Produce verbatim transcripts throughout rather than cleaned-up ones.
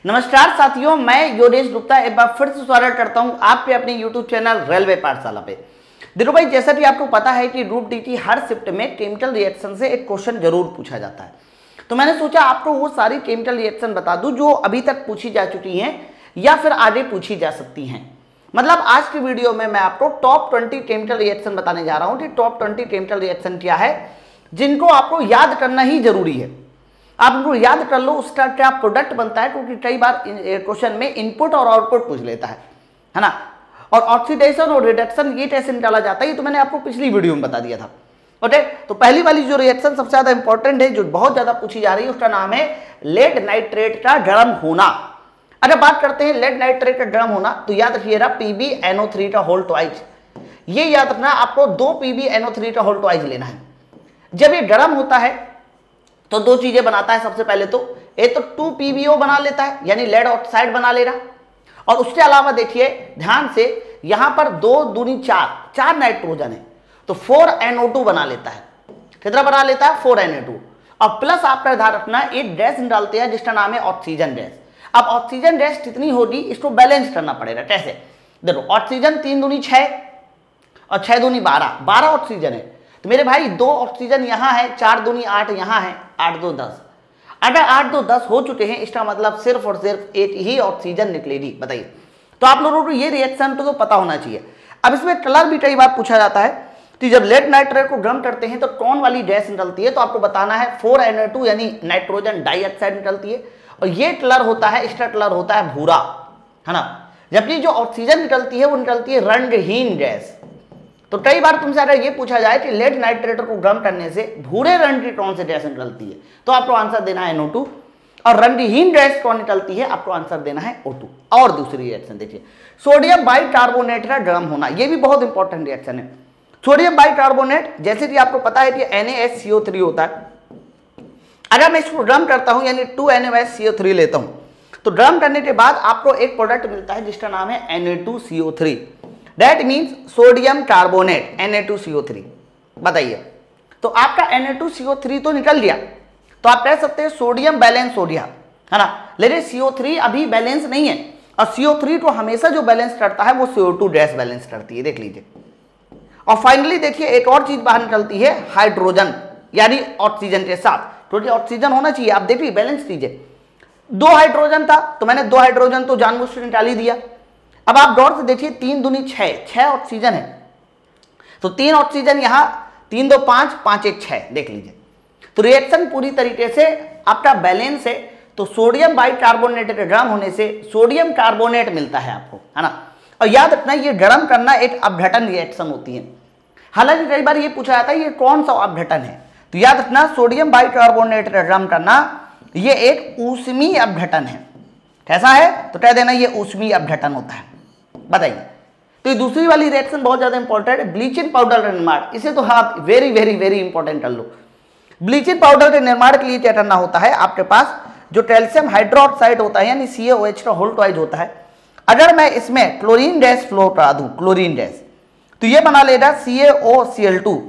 नमस्कार साथियों, मैं योगेश गुप्ता एक बार फिर से स्वागत करता हूं आपके अपने यूट्यूब चैनल रेलवे पाठशाला पे। दिनों भाई, जैसा कि आपको पता है कि ग्रुप डी की हर शिफ्ट में केमिकल रिएक्शन से एक क्वेश्चन जरूर पूछा जाता है, तो मैंने सोचा आपको वो सारी केमिकल रिएक्शन बता दूं जो अभी तक पूछी जा चुकी हैं या फिर आगे पूछी जा सकती हैं। मतलब आज की वीडियो में मैं आपको टॉप ट्वेंटी केमिकल रिएक्शन बताने जा रहा हूँ कि टॉप ट्वेंटी केमिकल रिएक्शन क्या है जिनको आपको याद करना ही जरूरी है। आप उनको याद कर लो उसका क्या प्रोडक्ट बनता है, क्योंकि कई बार क्वेश्चन में इनपुट और आउटपुट पूछ लेता है है ना। और ऑक्सीडेशन और रिडक्शन ये कैसे निकाला जाता है ये तो मैंने आपको पिछली वीडियो में बता दिया था। ओके, तो पहली वाली जो रिएक्शन सबसे ज्यादा इंपॉर्टेंट है, जो बहुत ज्यादा पूछी जा रही है, उसका नाम है लेड नाइट्रेट का गर्म होना। अगर बात करते हैं लेड नाइट्रेट का गर्म होना तो याद रखिएगा पीबी एनओ थ्री का होल ट्वाइस। ये याद रखना आपको दो पीबी एनओ थ्री का होल ट्वाइस लेना है। जब ये गर्म होता है तो दो चीजें बनाता है। सबसे पहले तो ये तो टू पीबीओ बना लेता है, यानी लेड ऑक्साइड बना लेगा। और उसके अलावा देखिए ध्यान से, यहां पर दो दूनी चार चार नाइट्रोजन है तो फोर एनओ टू बना लेता है। कितना बना लेता है? Four N O two. और प्लस आपका ध्यान रखना एक गैस डालते हैं जिसका नाम है ऑक्सीजन गैस। अब ऑक्सीजन गैस कितनी होगी इसको बैलेंस करना पड़ेगा। कैसे? देखो, ऑक्सीजन तीन दूनी छह और छह दूनी बारह, बारह ऑक्सीजन है तो मेरे भाई दो ऑक्सीजन यहाँ है, चार दूनी आठ यहाँ है, आठ दो दस। अगर आठ दो दस हो चुके हैं इसका मतलब सिर्फ और सिर्फ एक ही ऑक्सीजन निकलेगी। बताइए, तो आप लोगों को ये रिएक्शन तो, तो पता होना चाहिए। अब इसमें कलर भी कई बार पूछा जाता है कि जब लेड नाइट्रेट को गर्म करते हैं तो कौन वाली गैस निकलती है, तो आपको बताना है फोर एन ओ टू यानी नाइट्रोजन डाइऑक्साइड निकलती है। और ये कलर होता है, इसका कलर होता है भूरा, है ना। जबकि जो ऑक्सीजन निकलती है वो निकलती है रंगहीन गैस। तो कई बार तुमसे अगर ये पूछा जाए कि लेड नाइट्रेट को गर्म करने से भूरे रंग की कौन सी गैस निकलती है, तो आपको आंसर देना है एन ओ टू। और रंगहीन गैस कौन निकलती है, आपको आंसर देना है ओ टू। और दूसरी रिएक्शन देखिए, सोडियम बाइकार्बोनेट का गर्म होना, ये भी बहुत इंपॉर्टेंट रिएक्शन है। सोडियम बाइकार्बोनेट, जैसे कि आपको पता है कि N A H C O three होता है। अगर मैं इसको गर्म करता हूं यानी two N A H C O three लेता हूं तो गर्म करने के बाद आपको एक प्रोडक्ट मिलता है जिसका नाम है N A two C O three. That means sodium carbonate N A two C O three. बताइए, तो आपका N A two C O three तो निकल गया, तो आप कह सकते हैं सोडियम बैलेंस हो गया, है ना। लेकिन सी ओ थ्री अभी बैलेंस नहीं है, और सी ओ थ्री को हमेशा जो बैलेंस करता है वो C O two gas balance करती है, देख लीजिए। और फाइनली देखिए एक और चीज बाहर निकलती है, हाइड्रोजन यानी ऑक्सीजन के साथ, क्योंकि ऑक्सीजन होना चाहिए। आप देखिए बैलेंस कीजिए, दो हाइड्रोजन था तो मैंने दो हाइड्रोजन तो जानबूझ से निकाल ही दिया। अब आप गौर से देखिए, तीन दूनी छह, छह ऑक्सीजन है तो तीन ऑक्सीजन यहां, तीन दो पांच, पांच एक छह, देख लीजिए। तो रिएक्शन पूरी तरीके से आपका बैलेंस है। तो सोडियम बाइकार्बोनेट के गर्म होने से सोडियम कार्बोनेट मिलता है आपको, है ना। और याद रखना ये गर्म करना एक अपघटन रिएक्शन होती है। हालांकि कई बार ये पूछा जाता है ये कौन सा अपघटन है, तो याद रखना सोडियम बाइकार्बोनेट का गर्म करना ये एक ऊष्मीय अपघटन है। कैसा है? तो कह देना ये ऊष्मीय अपघटन होता है। बताइए, तो ये दूसरी वाली रिएक्शन बहुत ज्यादा इंपॉर्टेंट है, ब्लीचिंग पाउडर का निर्माण। इसे तो आप वेरी वेरी वेरी इंपॉर्टेंट कर लो। ब्लीचिंग पाउडर के निर्माण के लिए क्या करना होता है, आपके पास जो कैल्शियम हाइड्रोक्साइड होता है यानी सी ए ओ एच का होल ट्वाइस होता है। अगर मैं इसमें क्लोरीन गैस फ्लो करा दूं, क्लोरीन गैस, तो ये बना लेगा सी A O C L to.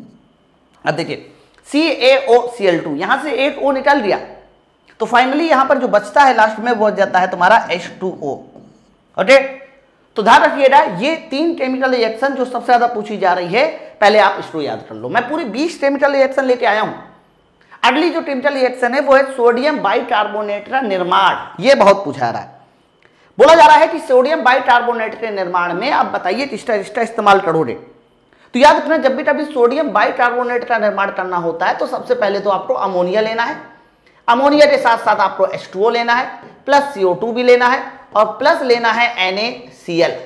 अब देखिए सी A O C L to, यहां से एक O निकल गया तो फाइनली यहां पर जो बचता है लास्ट में वो जाता है तुम्हारा एच टू ओ। ओके, तो ध्यान रखिएगा ये तीन केमिकल रिएक्शन जो सबसे ज्यादा पूछी जा रही है, पहले आप इसको याद कर लो। मैं पूरी बीस केमिकल रिएक्शन लेके आया हूं। अगली जो केमिकल रिएक्शन है वो है सोडियम बाइकार्बोनेट का निर्माण। ये बहुत पूछा जा रहा है, बोला जा रहा है कि सोडियम बाइकार्बोनेट के निर्माण में आप बताइए किसका इसका इस्तेमाल करोगे। तो याद रखना जब भी कभी सोडियम बाइकार्बोनेट का निर्माण करना होता है तो सबसे पहले तो आपको अमोनिया लेना है, अमोनिया के साथ साथ आपको एच टू ओ लेना है, प्लस सी ओ टू भी लेना है, और प्लस लेना है एन ए सी एल।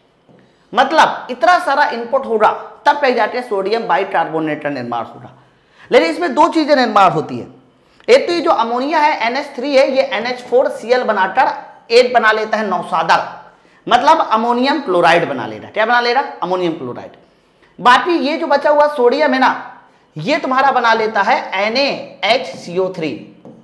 मतलब इतना सारा इनपुट होगा तब कहीं जाके सोडियम बाइकार्बोनेट का निर्माण होगा। लेकिन इसमें दो चीजें निर्माण होती है। एक तो ये जो अमोनिया है एन एच थ्री है, ये N H four C L बनाकर एक बना लेता है नौसादर, मतलब अमोनियम क्लोराइड बना लेगा। क्या बना लेगा? Ammonium chloride. बाकी ये जो बचा हुआ सोडियम है ना, ये तुम्हारा बना लेता है N A H C O three.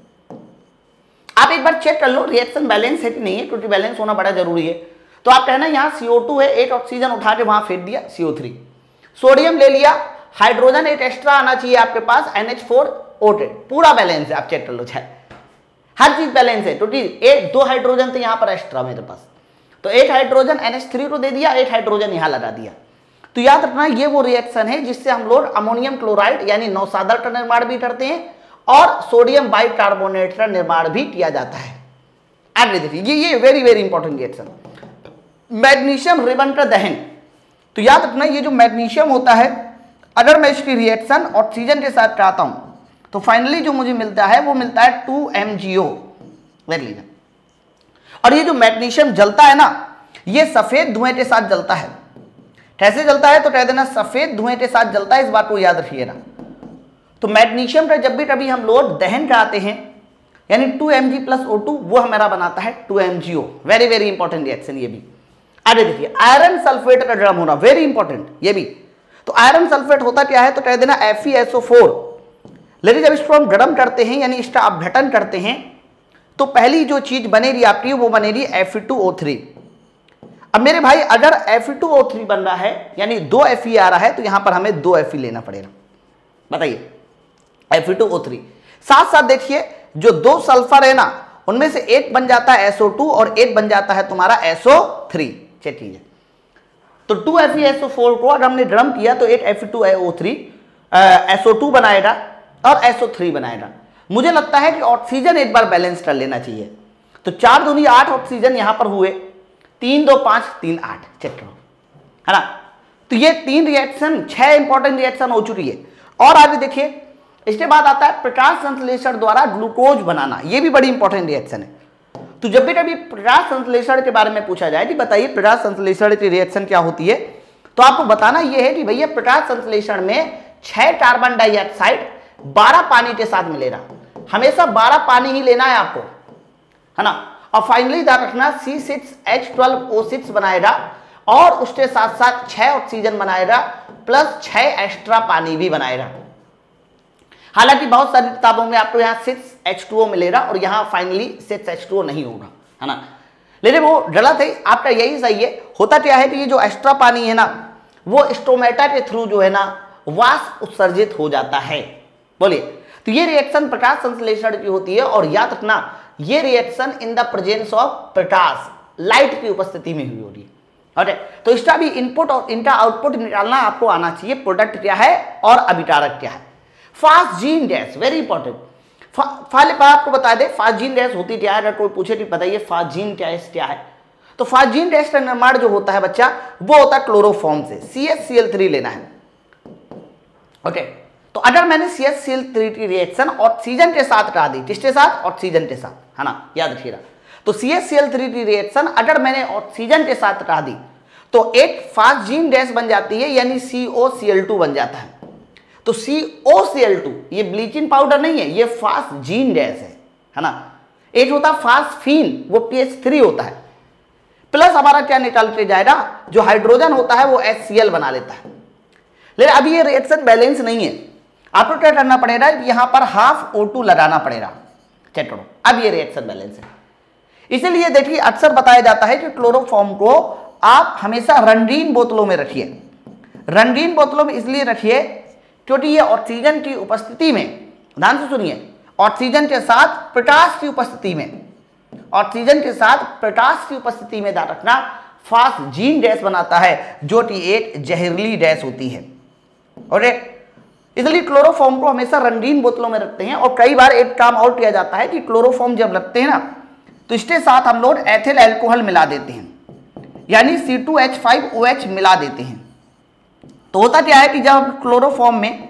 आप एक बार चेक कर लो रिएक्शन बैलेंस है कि नहीं है, क्योंकि बैलेंस होना बड़ा जरूरी है। तो आप कहना यहाँ सी ओ टू है, एक ऑक्सीजन उठा के वहां फेंक दिया सी ओ थ्री, सोडियम ले लिया, हाइड्रोजन एक एक्स्ट्रा आना चाहिए आपके पास एन एच फोर ओ, पूरा बैलेंस है। आप चेक कर लो, हर चीज बैलेंस है। टोटल एक दो हाइड्रोजन थे यहाँ पर एक्स्ट्रा मेरे पास, तो एक हाइड्रोजन एन एच थ्री को दे दिया, एक हाइड्रोजन यहाँ लगा दिया। तो याद रखना ये वो रिएक्शन है जिससे हम लोग अमोनियम क्लोराइड यानी नौसादर का निर्माण भी करते हैं और सोडियम बाइकार्बोनेट का निर्माण भी किया जाता है। आगे देखिए, ये ये very very important reaction, magnesium ribbon का दहन। तो याद रखना ये जो मैग्नीशियम होता है, अगर मैं इसकी रिएक्शन ऑक्सीजन के साथ कराता हूं तो फाइनली जो मुझे मिलता है वो मिलता है टू एम जी ओ। देख लीजिए, और ये जो मैग्नीशियम जलता है ना, ये सफेद धुएं के साथ जलता है। कैसे जलता है तो कह देना सफेद धुएं के साथ जलता है, इस बात को याद रखिएगा। तो मैग्नीशियम का जब भी कभी हम लोग दहन कराते हैं यानी two M G plus O two, वो हमारा बनाता है two M G O. Very very important reaction ये भी। आगे देखिए, आयरन सल्फेट का गर्म होना, वेरी इंपॉर्टेंट ये भी। तो आयरन सल्फेट होता क्या है तो कह देना F E S O four. लेकिन जब इसको हम गर्म करते हैं यानी इसका अपघटन करते हैं तो पहली जो चीज बनेगी आपकी वो बनेगी F E two O three. अब मेरे भाई अगर F E two O three बन रहा है यानी दो एफ ई आ रहा है तो यहां पर हमें दो एफ ई लेना पड़ेगा। बताइए, F E two O three. साथ साथ देखिए जो दो सल्फर है ना उनमें से एक बन जाता है एस ओ टू और एक बन जाता है तुम्हारा एस ओ थ्री। चेक कीजिए, तो two F E S O four को अगर हमने गर्म किया तो एक F E two O three S O two बनाएगा और एस ओ थ्री बनाएगा। मुझे लगता है कि ऑक्सीजन एक बार बैलेंस कर लेना चाहिए। तो चार दूनी आठ ऑक्सीजन यहां पर हुए, तीन दो पांच तीन आठ, चेक करो, है ना। तो ये तीन रिएक्शन, छह इंपॉर्टेंट रिएक्शन हो चुकी है। और आगे देखिए, इसके बाद आता है प्रकाश संश्लेषण द्वारा ग्लूकोज बनाना। ये भी बड़ी इंपॉर्टेंट रिएक्शन है। तो जब भी कभी प्रकाश संश्लेषण के बारे में पूछा जाए कि बताइए प्रकाश संश्लेषण की रिएक्शन क्या होती है, तो आपको बताना यह है कि भैया प्रकाश संश्लेषण में छह कार्बन डाइऑक्साइड बारह पानी के साथ मिलेगा। हमेशा बारह पानी ही लेना है आपको, है ना। और फाइनली ध्यान रखना C six H twelve O six बनाएगा और उसके साथ साथ छह ऑक्सीजन बनाएगा प्लस छह एक्स्ट्रा पानी भी बनाएगा। हालांकि बहुत सारी किताबों में आपको यहाँ सिक्स एच टू ओ मिलेगा और यहाँ finally six H two O नहीं होगा, है ना। लेकिन वो गलत है, आपका यही सही है। होता क्या है कि ये जो एक्स्ट्रा पानी है ना वो स्टोमेटा के थ्रू जो है ना वाष्प उत्सर्जित हो जाता है। बोलिए, तो ये रिएक्शन प्रकाश संश्लेषण की होती है। और याद रखना ये reaction in the presence of प्रकाश, लाइट की उपस्थिति में हुई होगी। ओके, तो इसका भी इनपुट और इनका आउटपुट निकालना आपको आना चाहिए। प्रोडक्ट क्या है और अभिकारक क्या है। Phosgene gas, very important. पहले आपको बता दे फास्जीन गैस होती क्या है। अगर कोई पूछे कि बताइए फास्जीन गैस क्या है, तो फास्जीन गैस का निर्माण जो होता है बच्चा वो होता है क्लोरोफॉर्म से। C H C L three लेना है। ओके, तो अगर मैंने C H C L three की रिएक्शन ऑक्सीजन के साथ करा दी, किसके साथ, ऑक्सीजन के साथ, है ना, याद रखिएगा। तो C H C L three की रिएक्शन अगर मैंने ऑक्सीजन के साथ करा दी तो एक फास्जीन गैस बन जाती है यानी सी ओ सी एल टू बन जाता है। तो C O C L two ये ब्लीचिंग पाउडर नहीं है, ये फास्जीन गैस है, है ना। एक होता है फास्फीन, वो पी एच थ्री होता है। प्लस हमारा क्या निकाल के जाएगा, जो हाइड्रोजन होता है वो एच सी एल बना लेता है। लेकिन अभी ये रिएक्शन बैलेंस नहीं है, आपको क्या करना पड़ेगा, यहां पर हाफ ओ टू लगाना पड़ेगा। चेक करो, अब ये रिएक्शन बैलेंस है। इसीलिए देखिए अक्सर बताया जाता है कि क्लोरोफॉर्म को आप हमेशा रंगीन बोतलों में रखिए। रंगीन बोतलों में इसलिए रखिए क्योंकि ये ऑक्सीजन की उपस्थिति में, ध्यान से सुनिए, ऑक्सीजन के साथ प्रकाश की उपस्थिति में, ऑक्सीजन के साथ प्रकाश की उपस्थिति में ध्यान रखना फास्जीन गैस बनाता है जो कि एक जहरीली गैस होती है। और इसलिए क्लोरोफॉर्म को हमेशा रंगीन बोतलों में रखते हैं। और कई बार एक काम और किया जाता है कि क्लोरोफॉर्म जब रखते हैं ना तो इसके साथ हम लोग एथिल अल्कोहल मिला देते हैं यानी C two H five O H मिला देते हैं। तो होता क्या है कि जब हम क्लोरोफॉर्म में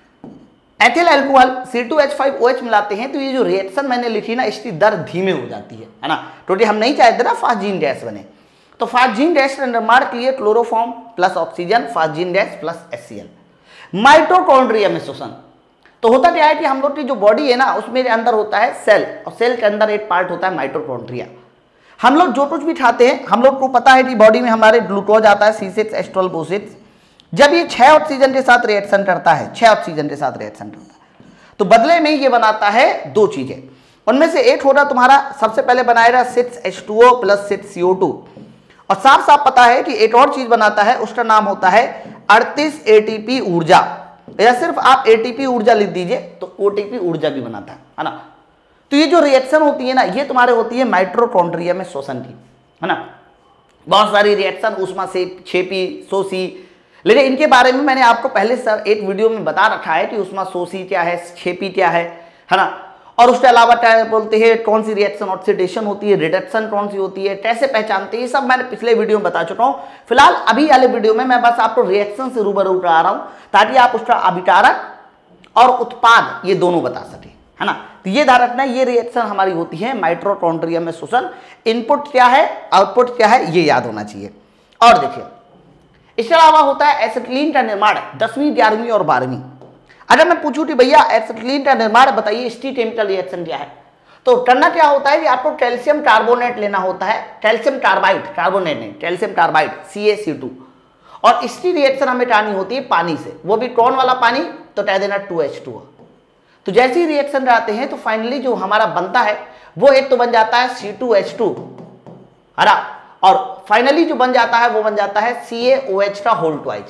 ethyl alcohol C two H five O H मिलाते हैं तो ये जो रिएक्शन मैंने लिखी ना इसकी दर धीमे हो जाती है, है ना, क्योंकि हम नहीं चाहते ना फास्जीन गैस बने। तो फास्जीन गैस का निर्माण के लिए chloroform plus oxygen, phosgene gas plus H C L. Mitochondria में शोषण, तो होता क्या है कि हम लोग की जो बॉडी है ना उसमें अंदर होता है सेल, और सेल के अंदर एक पार्ट होता है माइटोकॉन्ड्रिया। हम लोग जो कुछ भी खाते हैं, हम लोग को पता है कि बॉडी में हमारे ग्लूकोज आता है C six H twelve O six. जब ये छह ऑक्सीजन के साथ रिएक्शन करता है, छह ऑक्सीजन के साथ रिएक्शन करता है, तो बदले में ये बनाता है दो चीजें। उनमें से एक होगा तुम्हारा, सबसे पहले बनाएगा six H two O plus six C O two, और साफ साफ पता है कि एक और चीज बनाता है, उसका नाम होता है अड़तीस ए टी पी ऊर्जा, या सिर्फ आप ए टी पी ऊर्जा लिख दीजिए तो ओ टी पी ऊर्जा भी बनाता है, है ना। तो ये जो रिएक्शन होती है ना, ये तुम्हारे होती है माइटोकॉन्ड्रिया में श्वसन की, है ना। बहुत सारी रिएक्शन ऊष्मा से क्षेपी, शोषी, लेकिन इनके बारे में मैंने आपको पहले सर एक वीडियो में बता रखा है कि ऊष्मा शोषी क्या है, क्षेपी क्या है, है ना। और उसके अलावा क्या बोलते हैं, कौन सी रिएक्शन ऑक्सीडेशन होती है, रिडक्शन कौन सी होती है, कैसे पहचानते हैं, ये सब मैंने पिछले वीडियो में बता चुका हूँ। फिलहाल अभी वाले वीडियो में मैं बस आपको रिएक्शन से रूबरू करा रहा हूँ ताकि आप उसका अभिकारक और उत्पाद ये दोनों बता सकें, है ना। तो ये ध्यान रखना, ये रिएक्शन हमारी होती है माइटोकॉन्ड्रिया में श्वसन। इनपुट क्या है, आउटपुट क्या है, ये याद होना चाहिए। और देखिए इसके अलावा होता है एसिटिलीन का निर्माण दसवीं, ग्यारहवीं और बारहवीं। अगर मैं पूछूं कि भैया एसिटिलीन का निर्माण बताइए, इसकी केमिकल रिएक्शन क्या है, तो करना क्या होता है कि आपको कैल्शियम कार्बोनेट लेना होता है, कैल्शियम कार्बाइड, कार्बोनेट नहीं, calcium carbide C A C two, और इसकी रिएक्शन हमें करानी होती है पानी से, वो भी कौन वाला पानी, तो कह देना टू एच टू। तो जैसे ही रिएक्शन कराते हैं तो फाइनली जो हमारा बनता है वो एक तो बन जाता है सी टू एच टू, है ना, और फाइनली जो बन जाता है वो बन जाता है सी ए ओ एच का होल ट्वाइस।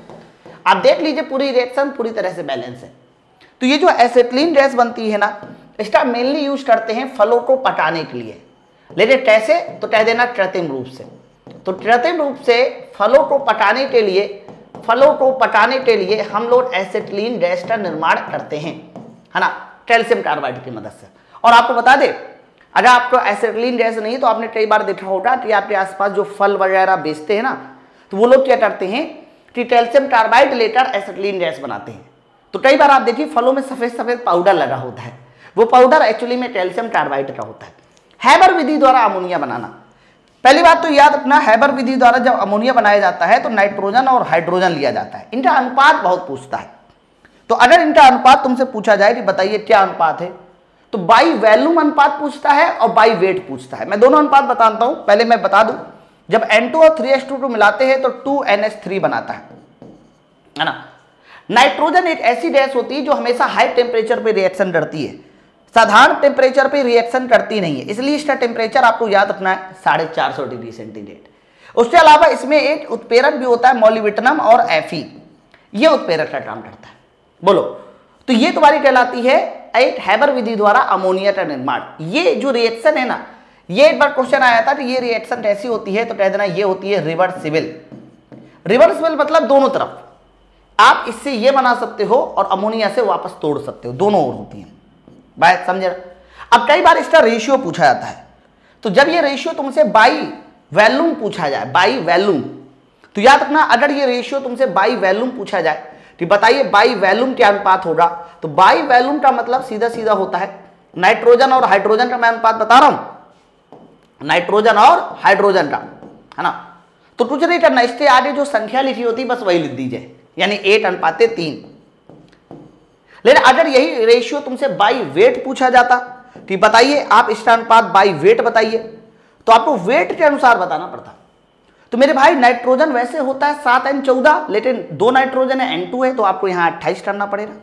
आप देख लीजिए पूरी रिएक्शन पूरी तरह से बैलेंस है। तो ये जो एसिटिलीन गैस बनती है ना, इसका मेनली यूज करते हैं फलों को पकाने के लिए, लेकिन कैसे, तो कह देना कृत्रिम रूप से। तो कृत्रिम रूप से फलों को पकाने के लिए फलों को पकाने के लिए हम लोग एसिटिलीन गैस का निर्माण करते हैं, है ना, कैल्शियम कार्बाइड की मदद से। और आपको बता दे, अगर आपको एसिटिलीन गैस नहीं तो आपने कई बार देखा होगा कि आपके आसपास जो फल वगैरह बेचते हैं ना, तो वो लोग क्या करते हैं कि कैल्शियम कार्बाइड लेकर एसिटिलीन गैस बनाते हैं। तो कई बार आप देखिए फलों में सफेद सफेद पाउडर लगा होता है, वो पाउडर एक्चुअली में कैल्शियम कार्बाइड का होता है। हैबर विधि द्वारा अमोनिया बनाना, पहली बात तो याद रखना, हैबर विधि द्वारा जब अमोनिया बनाया जाता है तो नाइट्रोजन और हाइड्रोजन लिया जाता है। इनका अनुपात बहुत पूछता है, तो अगर इनका अनुपात तुमसे पूछा जाए कि बताइए क्या अनुपात है, तो बाई वैल्यूम अनुपात पूछता है और बाई वेट पूछता है। मैं दोनों अनुपात बताता हूं, पहले मैं बता दूं, जब एन टू और थ्री एच टू को मिलाते हैं तो टू एन एच थ्री बनाता है, है ना। नाइट्रोजन एक ऐसी गैस होती है जो हमेशा हाई टेम्परेचर पे रिएक्शन करती है, साधारण टेम्परेचर पे रिएक्शन करती नहीं है, इसलिए इसका टेम्परेचर आपको याद रखना है साढ़े चार सौ डिग्री सेंटीग्रेड। उसके अलावा इसमें एक उत्प्रेरक भी होता है मॉलिब्डेनम और एफी, ये उत्प्रेरक का काम करता है। बोलो, तो ये तुम्हारी कहलाती है एक हैबर विधि द्वारा अमोनिया का निर्माण। ये जो रिएक्शन है ना, ये एक बार क्वेश्चन आया था कि ये रिएक्शन कैसी होती है, तो कह देना ये होती है रिवर्सिबल। रिवर्सिबल मतलब दोनों तरफ, आप इससे ये बना सकते हो और अमोनिया से वापस तोड़ सकते हो, दोनों ओर होती है। बात समझे। अब कई बार इसका रेशियो पूछा जाता है, तो जब ये रेशियो तुमसे बाई वैल्यूम पूछा जाए, बाई वैल्यूम, तो याद रखना अगर ये रेशियो तुमसे बाई वैल्यूम पूछा जाए कि बताइए बाई वैल्यूम क्या अनुपात होगा, तो बाई वैल्यूम का मतलब सीधा सीधा होता है नाइट्रोजन और हाइड्रोजन का मैं अनुपात बता रहा हूं, नाइट्रोजन और हाइड्रोजन का, है ना। तो कुछ नहीं करना, इसके आगे जो संख्या लिखी होती है बस वही लिख दीजिए, यानी एट अनुपाते तीन। लेकिन अगर यही रेशियो तुमसे बाई वेट पूछा जाता कि बताइए आप इसका अनुपात बाई वेट बताइए, तो आपको वेट के अनुसार बताना पड़ता। तो मेरे भाई नाइट्रोजन वैसे होता है सात एन चौदह, लेकिन दो नाइट्रोजन है एन टू है, तो आपको यहां अट्ठाईस करना पड़ेगा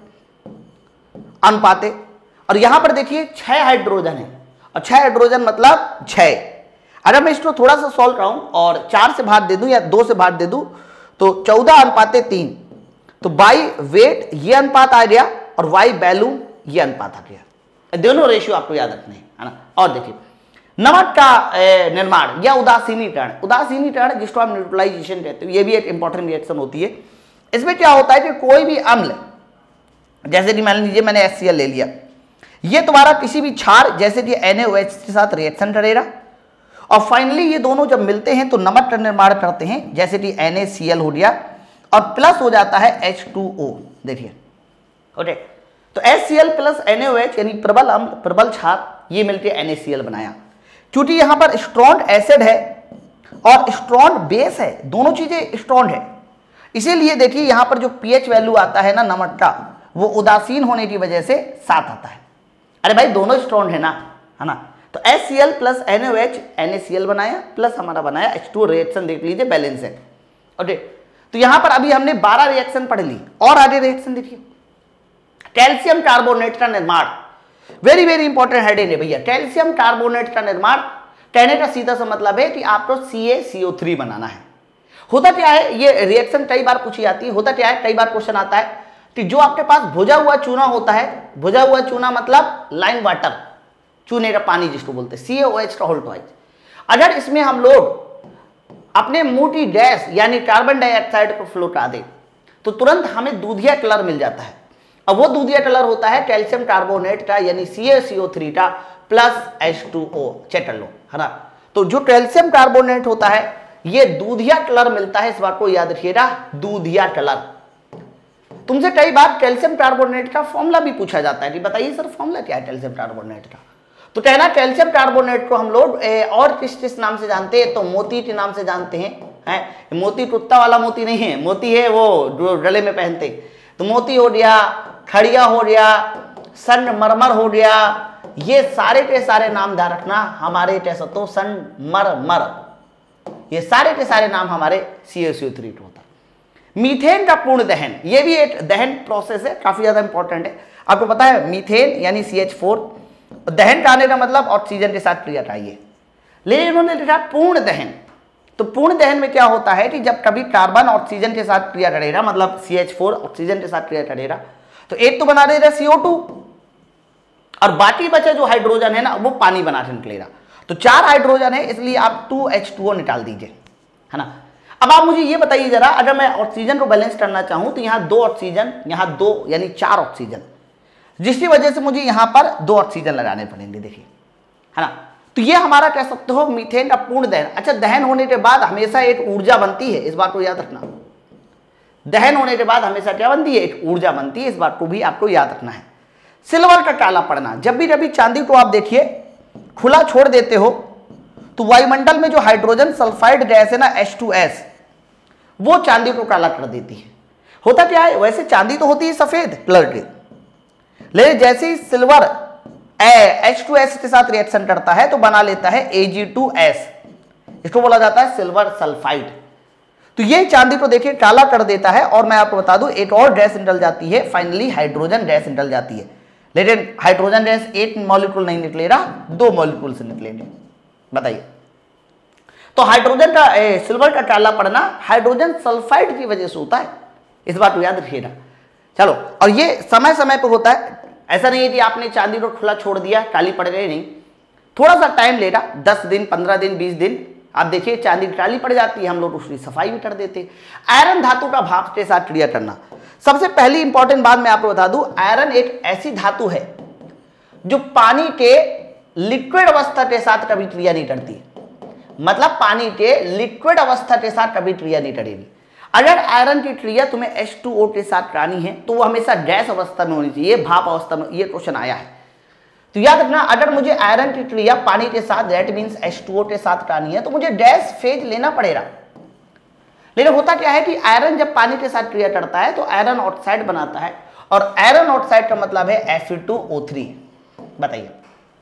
अनुपाते। और यहां पर देखिए छह हाइड्रोजन है, और छह हाइड्रोजन मतलब छह। अगर मैं इसको थोड़ा सा सॉल्व कराऊं और चार से भाग दे दूं या दो से भाग दे दूं, तो चौदह अनुपाते तीन, तो बाई वेट ये अनुपात आ गया और वाई वैल्यूम ये अनुपात आ गया। दोनों रेशियो आपको याद रखने हैं, है ना। और देखिए नमक का निर्माण या उदासीनीकरण, उदासीनीकरण जिसको आप न्यूट्रलाइजेशन कहते हो, ये भी एक इंपॉर्टेंट रिएक्शन होती है। इसमें क्या होता है कि कोई भी अम्ल, जैसे कि मान लीजिए मैंने एच सी एल ले लिया, ये तुम्हारा किसी भी क्षार जैसे कि एन ए ओ एच के साथ रिएक्शन करेगा, और फाइनली ये दोनों जब मिलते हैं तो नमक का निर्माण करते हैं, जैसे कि एन ए सी एल हो गया और प्लस हो जाता है एच टू ओ। देखिए ओके, तो H C L plus N A O H यानी प्रबल अम्ल प्रबल क्षार, ये मिलकर एन ए सी एल बनाया। क्योंकि यहां पर स्ट्रॉन्ग एसिड है और स्ट्रॉन्ग बेस है, दोनों चीजें स्ट्रॉन्ग है, इसीलिए देखिए यहां पर जो पीएच वैल्यू आता है ना नमक का, वो उदासीन होने की वजह से सात आता है। अरे भाई दोनों स्ट्रॉन्ग है ना, है ना। तो H C L plus N O H N A C L बनाया, प्लस हमारा बनाया एच टू, रिएक्शन देख लीजिए बैलेंस है। ओके, तो यहां पर अभी हमने बारह रिएक्शन पढ़ ली, और आगे रिएक्शन देखिए कैल्शियम कार्बोनेट का निर्माण, वेरी वेरी इंपॉर्टेंट हेडिंग है भैया। कैल्शियम कार्बोनेट का निर्माण कहने का सीधा सा मतलब है कि आपको सी ए सी ओ थ्री बनाना है। होता क्या है, ये रिएक्शन कई बार पूछी जाती है, होता क्या है कई बार क्वेश्चन आता है कि जो आपके पास भुजा हुआ चूना होता है, भुजा हुआ चूना मतलब लाइम वाटर, चूने का पानी जिसको बोलते हैं, सी ए ओ एच का होल ट्वाइस। अगर इसमें हम लोग अपने मोटी गैस यानी कार्बन डाइऑक्साइड को फ्लोटा दें तो तुरंत हमें दूधिया कलर मिल जाता है। अब वो दूधिया कलर होता है कैल्शियम कार्बोनेट का यानी C A C O three का plus H two O, check लो, है ना। तो जो कैल्शियम कार्बोनेट होता है ये दूधिया कलर मिलता है, इस बात को याद रखिएगा, दूधिया कलर। तुमसे कई बार कैल्शियम कार्बोनेट का फॉर्मूला भी पूछा जाता है कि बताइए सर फॉर्मूला क्या है कैल्शियम कार्बोनेट का। तो कहना कैल्शियम कार्बोनेट को हम लोग और किस किस नाम से जानते हैं, तो मोती के नाम से जानते हैं, हैं? मोती कुत्ता वाला मोती नहीं है, मोती है वो जो गले में पहनते। तो मोती हो गया, खड़िया हो गया, संगमरमर हो गया, ये सारे के सारे नाम ध्यान रखना हमारे कैसे तो संगमरमर, ये सारे के सारे नाम हमारे सी ए सी ओ थ्री होता है। मीथेन का पूर्ण दहन, ये भी एक दहन प्रोसेस है, काफी ज्यादा इंपॉर्टेंट है। आपको पता है मीथेन यानी सी एच फोर, दहन कराने का मतलब ऑक्सीजन के साथ क्रिया चाहिए, लेकिन इन्होंने लिखा पूर्ण दहन। तो पूर्ण दहन में क्या होता है कि जब कभी कार्बन ऑक्सीजन के साथ क्रिया करेगा, मतलब सी एच फोर ऑक्सीजन के साथ क्रिया करेगा, तो एक तो बना देगा सी ओ टू और बाकी बचा जो हाइड्रोजन है ना वो पानी बना के निकलेगा। तो चार हाइड्रोजन है इसलिए आप टू एच टू ओ निकाल दीजिए, है ना। अब आप मुझे ये बताइए जरा, अगर मैं ऑक्सीजन को बैलेंस करना चाहूं तो यहाँ दो ऑक्सीजन, यहाँ दो यानी चार ऑक्सीजन, जिसकी वजह से मुझे यहां पर दो ऑक्सीजन लगाने पड़ेंगे, देखिए, है ना। तो ये हमारा कह सकते हो मीथेन का पूर्ण दहन। अच्छा, दहन होने के बाद हमेशा एक ऊर्जा बनती है, इस बात को याद रखना। दहन होने के बाद हमेशा क्या बनती है, एक ऊर्जा बनती है, इस बात को भी आपको याद रखना है। सिल्वर का काला पड़ना, जब भी कभी चांदी को आप देखिए खुला छोड़ देते हो तो वायुमंडल में जो हाइड्रोजन सल्फाइड गैस है ना एच टू एस, वो चांदी को काला कर देती है। होता क्या है, वैसे चांदी तो होती है सफेद कलर की, लेकिन जैसे ही सिल्वर एच टू एस के साथ रिएक्शन करता है तो बना लेता है ए जी टू एस, इसको बोला जाता है सिल्वर सल्फाइड। तो ये चांदी को देखिए काला कर देता है। और मैं आपको बता दूं एक और गैस निकल जाती है, फाइनली हाइड्रोजन गैस निकल जाती है, लेकिन हाइड्रोजन गैस एक मॉलिक्यूल नहीं निकलेगा, दो मॉलिक्यूल से निकलेंगे। बताइए, तो हाइड्रोजन का ए, सिल्वर का काला पड़ना हाइड्रोजन सल्फाइड की वजह से होता है, इस बात को याद रखिएगा। चलो, और ये समय समय पर होता है, ऐसा नहीं है कि आपने चांदी को खुला छोड़ दिया काली पड़ गई, नहीं, थोड़ा सा टाइम लेगा, दस दिन, पंद्रह दिन, बीस दिन। आप देखिए चांदी काली पड़ जाती है, हम लोग उसकी सफाई भी कर देते। आयरन धातु का भाप के साथ क्रिया करना, सबसे पहली इंपॉर्टेंट बात मैं आपको बता दूं, आयरन एक ऐसी धातु है जो पानी के लिक्विड अवस्था के साथ कभी क्रिया नहीं करती, मतलब पानी के लिक्विड अवस्था के साथ कभी क्रिया नहीं करेगी। अगर आयरन की क्रिया तुम्हें एच टू ओ के साथ करानी है तो वो हमेशा गैस अवस्था में होनी चाहिए, भाप अवस्था में। ये क्वेश्चन आया है तो याद रखना, अगर मुझे आयरन की क्रिया पानी के साथ that means H two O के साथ करानी है तो मुझे गैस फेज लेना पड़ेगा। लेकिन होता क्या है कि आयरन जब पानी के साथ क्रिया करता है तो आयरन ऑक्साइड बनाता है, और आयरन ऑक्साइड का मतलब है F E two O three. बताइए,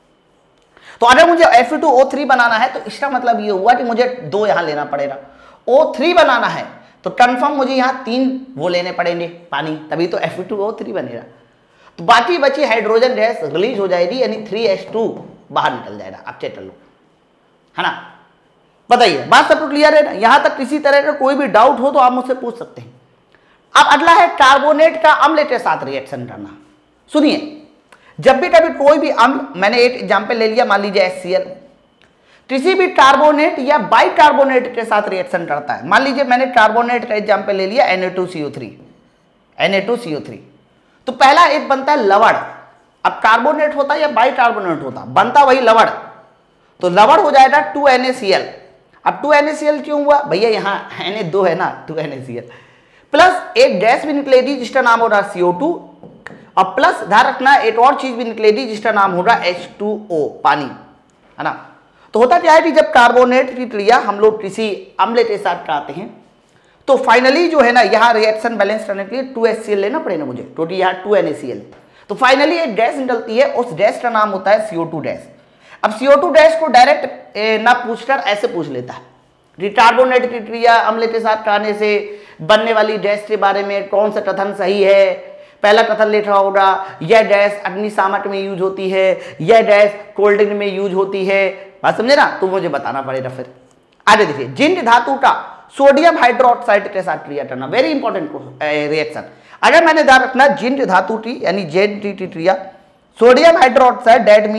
तो अगर मुझे F E two O three बनाना है तो इसका मतलब ये हुआ कि मुझे दो यहां लेना पड़ेगा। ओ थ्री बनाना है तो कंफर्म मुझे यहां तीन वो लेने पड़ेंगे पानी, तभी तो F E two O three बनेगा। तो बाकी बची हाइड्रोजन गैस रिलीज हो जाएगी, यानी थ्री एच टू बाहर निकल जाएगा। आप चेक कर लो, है ना। बताइए, बात सबको क्लियर है ना। यहां तक किसी तरह का कोई भी डाउट हो तो आप मुझसे पूछ सकते हैं। अब अगला है कार्बोनेट का अम्ल के साथ रिएक्शन करना। सुनिए, जब भी कभी कोई भी अम्ल, मैंने एक एग्जाम्पल ले लिया, मान लीजिए एच सी एल, किसी भी कार्बोनेट या बाइकार्बोनेट के साथ रिएक्शन करता है। मान लीजिए मैंने कार्बोनेट का एग्जाम्पल ले लिया N A two C O three, N A two C O three, तो पहला एक बनता है लवण। अब कार्बोनेट होता है या बाइकार्बोनेट होता, बनता वही लवण, तो लवण हो जाएगा two N A C L. अब two N A C L क्यों हुआ भैया, यहाँ एन ए दो है ना, two N A C L plus एक गैस भी निकलेगी जिसका नाम हो रहा सी ओ टू, और प्लस ध्यान रखना एक और चीज भी निकलेगी जिसका नाम हो रहा एच टू ओ, पानी, है ना। तो होता क्या है कि जब कार्बोनेट की क्रिया हम लोग किसी अम्ल के साथ कराते हैं तो फाइनली जो है ना, यहाँ रिएक्शन बैलेंस करने के लिए टू एच सी एल लेना पड़ेगा मुझे, क्योंकि यहाँ two N A C L. तो फाइनली एक गैस निकलती है, उस गैस का नाम होता है सी ओ टू गैस। अब सी ओ टू गैस को डायरेक्ट ना पूछकर ऐसे पूछ लेता है कि कार्बोनेट की क्रिया अम्ल के साथ कराने से बनने वाली गैस के बारे में कौन सा कथन सही है। पहला कथन लिखा होगा, यह गैस अग्निशामक में यूज होती है, यह गैस कोल्ड ड्रिंक में यूज होती है। बात समझे ना, तो मुझे बताना पड़ेगा। फिर आगे देखिए, जिंक धातु का सोडियम हाइड्रोक्साइड के साथ क्रिया करना, वेरी इंपॉर्टेंट रिएक्शन। अगर मैंने ध्यान रखना जिंक धातु की यानी जेड टी की क्रिया sodium hydroxide that means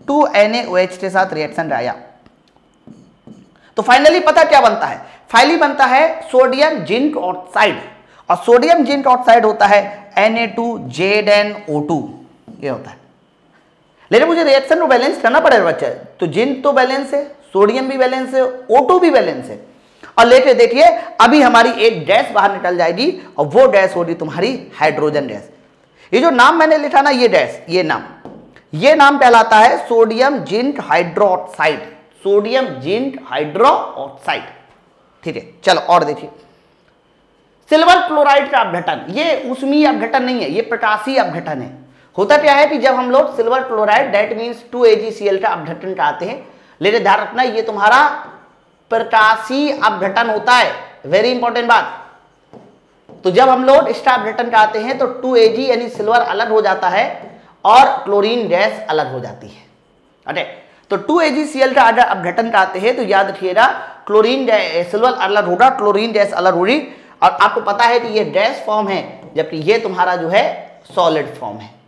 two N A O H के साथ रिएक्शन आया तो फाइनली पता क्या बनता है, फाइनली बनता है सोडियम जिंक ऑक्साइड, और सोडियम जिंक ऑक्साइड होता है N A two Z N O two, ये होता है। लेकिन मुझे रिएक्शन को बैलेंस करना पड़ेगा बच्चा, तो जिंक तो बैलेंस है, सोडियम भी बैलेंस है, ओ टू भी बैलेंस है, और लेके देखिए अभी हमारी एक गैस बाहर निकल जाएगी और वो गैस होगी तुम्हारी हाइड्रोजन गैस। ये जो नाम मैंने लिखा ना, ये गैस, ये नाम ये नाम कहलाता है sodium zinc hydro oxide, sodium zinc hydro oxide. ठीक है, चलो और देखिए सिल्वर क्लोराइड का अपघटन, ये ऊष्मीय अपघटन नहीं है, ये प्रकाशीय अपघटन है। होता क्या है कि जब हम लोग silver chloride that means two A G C L का अपघटन कराते हैं, लेकिन ध्यान रखना ये तुम्हारा प्रकाशीय अपघटन होता है, वेरी इंपॉर्टेंट बात। तो जब हम लोग इसका अपघटन कराते हैं तो टू ए जी यानी सिल्वर अलग हो जाता है और क्लोरीन गैस अलग हो जाती है। अरे तो to A G C L का अगर अपघटन कराते हैं तो याद रखिएगा क्लोरीन सिल्वर अलग होगा, क्लोरीन गैस अलग होगी, और आपको पता है कि ये गैस फॉर्म है जबकि ये तुम्हारा जो है सॉलिड फॉर्म है।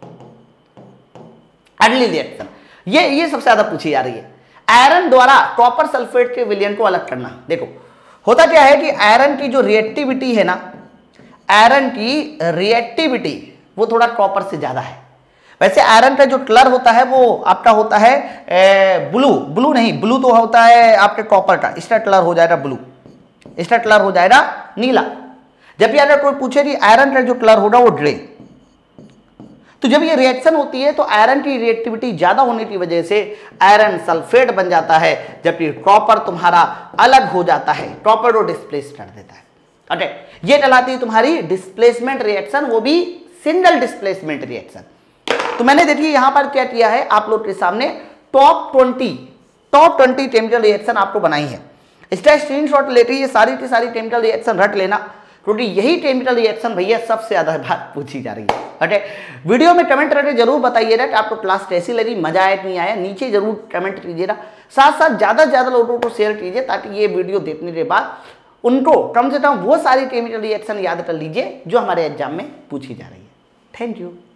अगली रिएक्शन ये ये सबसे ज्यादा पूछी जा रही है, आयरन द्वारा कॉपर सल्फेट के विलयन को अलग करना। देखो होता क्या है कि आयरन की जो रिएक्टिविटी है ना, आयरन की रिएक्टिविटी वो थोड़ा कॉपर से ज्यादा है। वैसे आयरन का जो कलर होता है वो आपका होता है ब्लू, ब्लू नहीं, ब्लू तो होता है आपके कॉपर का, इसका कलर हो जाएगा ब्लू, इसका कलर हो जाएगा नीला। जबकि अगर कोई पूछे कि आयरन का जो कलर होगा वो ग्रे, तो जब ये रिएक्शन होती है तो आयरन की रिएक्टिविटी ज्यादा होने की वजह से आयरन सल्फेट बन जाता है, जबकि कॉपर तुम्हारा अलग हो जाता है, कॉपर को डिस्प्लेस कर देता है। ओके, ये कहलाती है तुम्हारी डिस्प्लेसमेंट रिएक्शन, वो भी सिंगल डिस्प्लेसमेंट रिएक्शन। तो मैंने देखिए यहां पर क्या किया है आप लोग के सामने top twenty top twenty chemical reaction आपको बनाई है। इसका स्क्रीनशॉट लेके ये सारी की सारी केमिकल रिएक्शन रट लेना, क्योंकि यही केमिकल रिएक्शन भैया सबसे ज्यादा बात पूछी जा रही है। ओके, वीडियो में कमेंट करके जरूर बताइएगा कि आपको क्लास कैसी लगी, मजा आया नहीं आया, नीचे जरूर कमेंट कीजिएगा। साथ साथ ज्यादा से ज्यादा लोगों को शेयर कीजिए ताकि ये वीडियो देखने के बाद उनको कम से कम वो सारी केमिकल रिएक्शन याद कर लीजिए जो हमारे एग्जाम में पूछी जा रही है। Thank you.